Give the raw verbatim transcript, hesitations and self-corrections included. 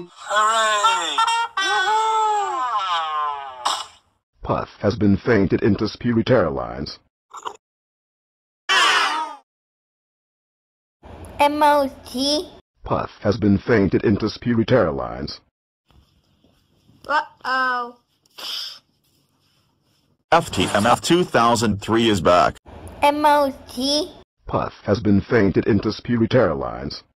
Hooray! Puff has been fainted into Spirit Airlines. Emoji. Puff has been fainted into Spirit Airlines. Uh-oh. F T M F two thousand three is back. Emoji. Puff has been fainted into Spirit Airlines.